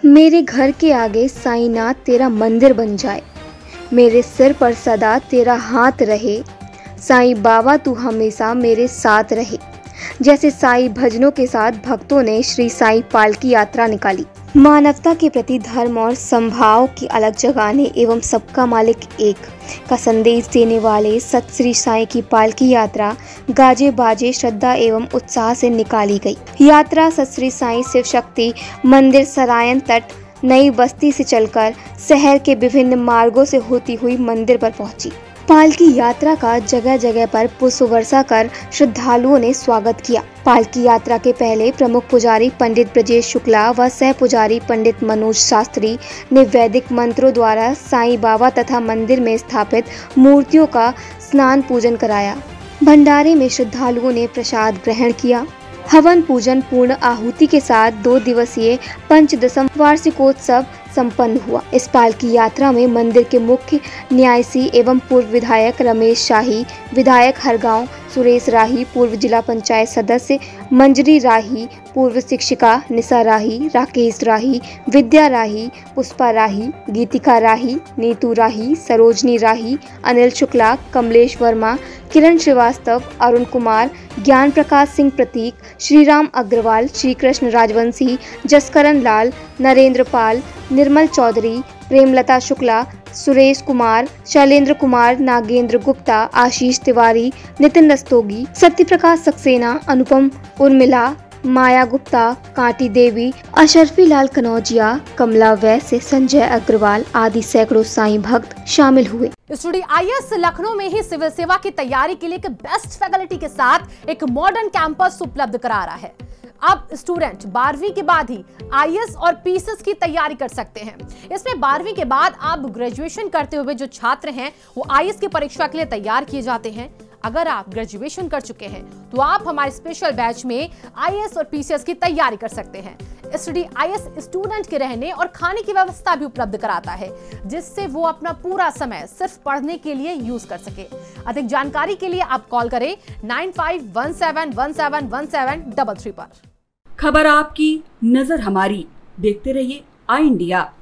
मेरे घर के आगे साईनाथ तेरा मंदिर बन जाए, मेरे सिर पर सदा तेरा हाथ रहे, साईं बाबा तू हमेशा मेरे साथ रहे। जैसे साईं भजनों के साथ भक्तों ने श्री साईं पालकी यात्रा निकाली। मानवता के प्रति धर्म और समभाव की अलग जगाने एवं सबका मालिक एक का संदेश देने वाले सत श्री साईं की पालकी यात्रा गाजे बाजे श्रद्धा एवं उत्साह से निकाली गई। यात्रा सत श्री साईं शिव शक्ति मंदिर सरायन तट नई बस्ती से चलकर शहर के विभिन्न मार्गों से होती हुई मंदिर पर पहुंची। पालकी यात्रा का जगह जगह पर पुष्प वर्षा कर श्रद्धालुओं ने स्वागत किया। पालकी यात्रा के पहले प्रमुख पुजारी पंडित ब्रजेश शुक्ला व सह पुजारी पंडित मनोज शास्त्री ने वैदिक मंत्रों द्वारा साईं बाबा तथा मंदिर में स्थापित मूर्तियों का स्नान पूजन कराया। भंडारे में श्रद्धालुओं ने प्रसाद ग्रहण किया। हवन पूजन पूर्ण आहुति के साथ 2 दिवसीय पंचदशम वार्षिकोत्सव संपन्न हुआ। इस पालकी यात्रा में मंदिर के मुख्य न्यासी एवं पूर्व विधायक रमेश शाही, विधायक हरगांव सुरेश राही, पूर्व जिला पंचायत सदस्य मंजरी राही, पूर्व शिक्षिका निशा राही, राकेश राही, विद्या राही, पुष्पा राही, गीतिका राही, नीतू राही, सरोजनी राही, अनिल शुक्ला, कमलेश वर्मा, किरण श्रीवास्तव, अरुण कुमार, ज्ञान प्रकाश सिंह प्रतीक, श्रीराम अग्रवाल, श्री कृष्ण राजवंशी, जसकरण लाल, नरेंद्र पाल, निर्मल चौधरी, प्रेमलता शुक्ला, सुरेश कुमार, शैलेंद्र कुमार, नागेंद्र गुप्ता, आशीष तिवारी, नितिन रस्तोगी, सत्यप्रकाश सक्सेना, अनुपम उर्मिला, माया गुप्ता, कांटी देवी, अशरफी लाल कनौजिया, कमला वैश्य, संजय अग्रवाल आदि सैकड़ों साईं भक्त शामिल हुए। स्टडी आईएएस लखनऊ में ही सिविल सेवा की तैयारी के लिए एक बेस्ट फैकल्टी के साथ एक मॉडर्न कैंपस उपलब्ध करा रहा है। अब स्टूडेंट 12वीं के बाद ही आईएएस और पीसीएस की तैयारी कर सकते हैं। इसमें 12वीं के बाद आप ग्रेजुएशन करते हुए जो छात्र हैं वो आईएएस की परीक्षा के लिए तैयार किए जाते हैं। अगर आप ग्रेजुएशन कर चुके हैं तो आप हमारे स्पेशल बैच में आईएएस और पीसीएस की तैयारी कर सकते हैं। स्टडी आईएएस स्टूडेंट के रहने और खाने की व्यवस्था भी उपलब्ध कराता है, जिससे वो अपना पूरा समय सिर्फ पढ़ने के लिए यूज कर सके। अधिक जानकारी के लिए आप कॉल करें 9517171733 पर। खबर आपकी, नजर हमारी। देखते रहिए आई इंडिया।